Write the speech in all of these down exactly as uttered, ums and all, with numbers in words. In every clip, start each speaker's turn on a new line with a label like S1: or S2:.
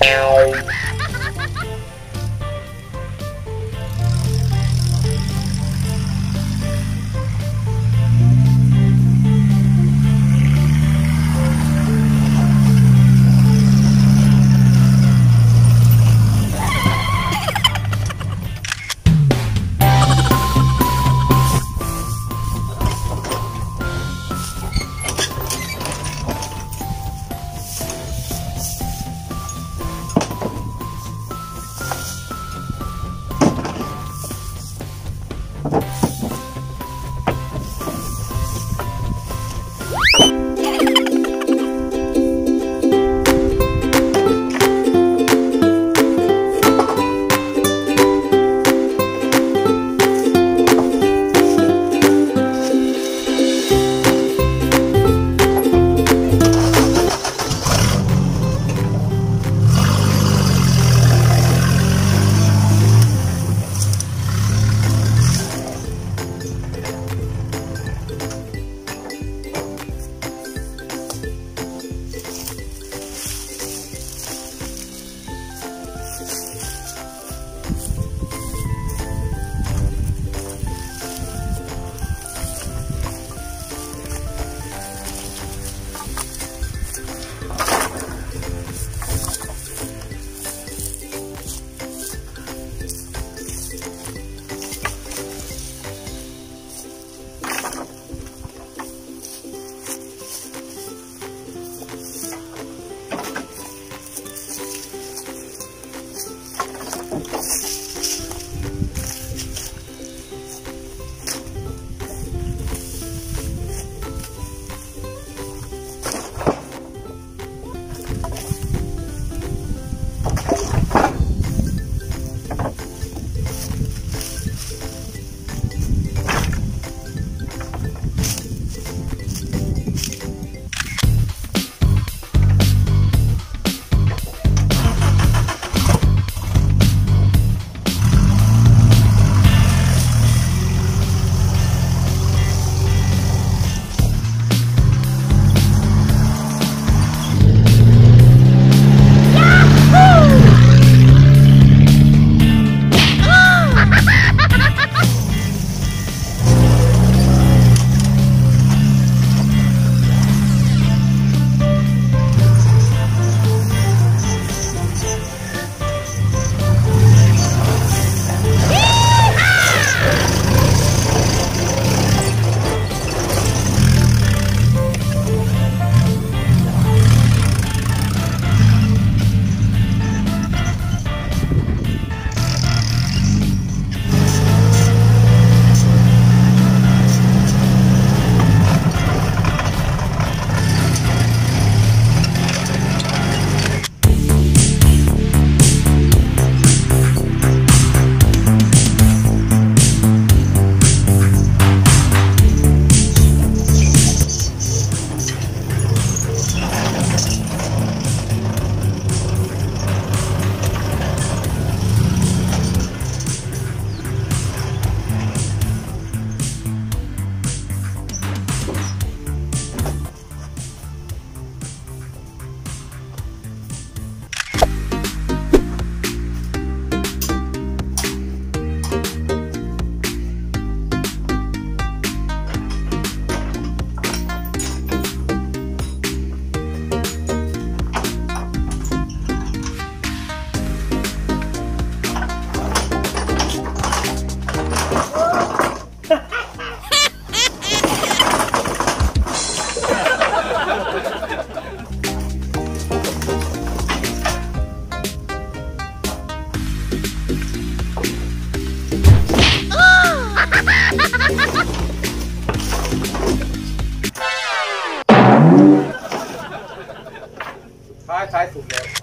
S1: ท้ายสุดเลย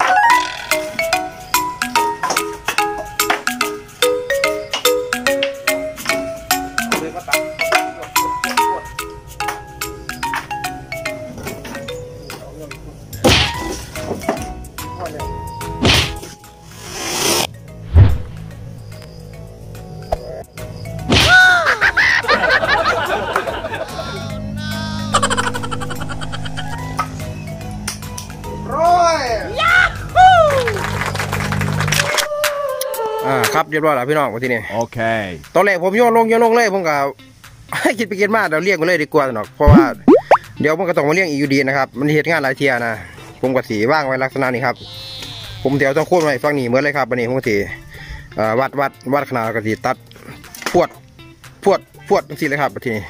S1: เลยก็ตัดร้อย
S2: Yahoo! อ่าครับเรียบร้อยแล้วพี่น้องวันที่นี่
S3: โอเค
S2: ตอนแรกผมโยนลงโยนลงเลยผมก็ให้คิดไปคิดมาเดี๋ยวเลี้ยงไปเลยดีกว่าหนอกเพราะว่าเดี๋ยวมันก็ต้องมาเลี้ยงอีกอยู่ดีนะครับมันเหตุงานหลายเทียนะผมก็สีว่างไว้ลักษณะนี้ครับผมเดี๋ยวต้องโค่นไว้ฟังนี่เหมือนเลยครับวันนี้ผมก็สีวัดวัดวัดขนาดก็สีตัดพวดพวดพวดสิเลยครับวันที่นี่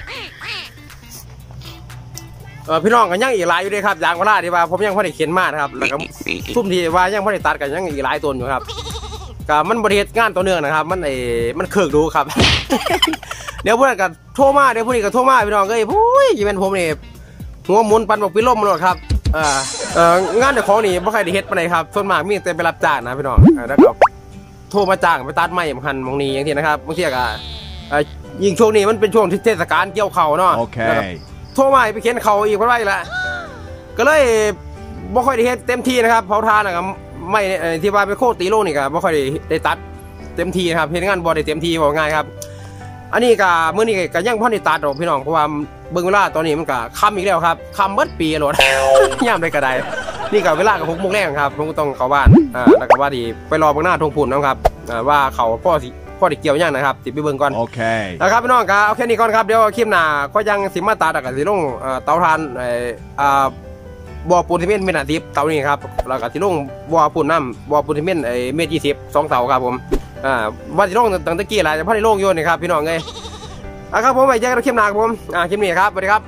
S2: เออพี่น้องกันยังอีกหลายอยู่ด้วยครับยางพาราที่ว่าผมยังพอได้เขียนมานะครับแล้วก็ทุ่มที่ว่ายังพอได้ตัดกันยังอีกหลายต้นอยู่ครับก็มันบริเหตุงานตัวเนื่องนะครับมันไอ้มันเคิร์กดูครับ เดี๋ยวพวกนั้นก็โทรมาเดี๋ยวพวกนี้ก็โทรมาพี่น้องเอ้ยพุ้ยยี่เป็นผมนี่หัวหมุนปันบอกปีล่มมาหมดครับเออเอองานเดี๋ยวของนี่ไม่ใครได้เฮ็ดไปไหนครับส่วนมากมีแต่ไปรับจ้างนะพี่น้องแล้วก็โทรมาจ้างไปตัดไม้สำคัญบางนี้อย่างที่นะครับบางทีก็ยิ่งช่วงนี้มันเป็นช่วงเทศกาลเกี่ยวเข่าเนาะ
S3: โอเค
S2: โทรมาไปเขียนเข่าอีกเพราะว่าละก็เลยไม่ค่อยได้เฮ็ดเต็มที่นะครับเผาทานนะครับไม่ที่ว่าไปโคตรตีโลนี่ก็ไม่ค่อยได้ตัดเต็มที่นะครับเฮ็ดงานบ่ได้เต็มที่บอกง่ายครับอันนี้ก็เมื่อนี้ก็ยังพ่อได้ตัดหรอกพี่น้องเพราะว่าเบิ่งเวลาตอนนี้มันก็ค่ำอีกแล้วครับค่ำเบิดปีโหลดย่ามได้กระไดนี่ก็เวลากับหกโมงแรกครับผมก็ต้องเข้าบ้านอ่าแล้วก็ว่าดีไปรอเบื้องหน้าทงผุนนะครับอ่าว่าเขาพ่อสิพ่อได้เกี่ยวยังนะครับติดไปเบิ่งก่อน
S3: โอเค
S2: นะครับพี่น้องครับเอาแค่นี้ก่อนครับเดี๋ยวคลิปหน้าก็ยังสิมาตัดกับสิลงเตาถ่านอ่าบ่อปูนซีเมนต์เมตรสิบเตานี่ครับแล้วก็สิลงบ่อปูนน้ำบ่อปูนซีเมนต์เมตรยี่สิบสองเตาครับผมอ่าว่าสิลงตั้งแต่กี้อะไรจะพ่อได้ลงโยนนี่ครับพี่น้องไงอ่ะครับผมไปเจอกันคลิปหน้าครับผมอ่าคลิปนี้ครับสวัสดีครับ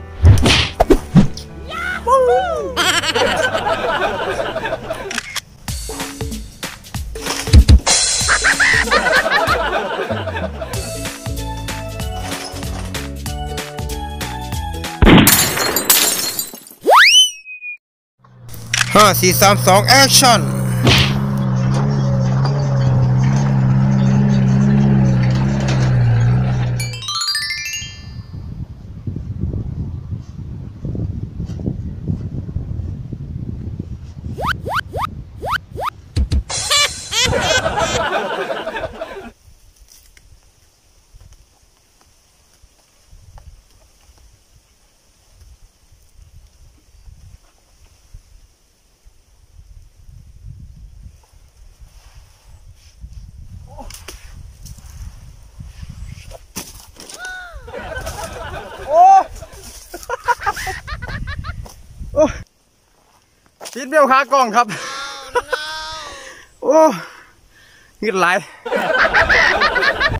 S2: ห้าสี่สามสองแอคชั่นติดเบี้ยวขากล้องครับโอ้เงินไหล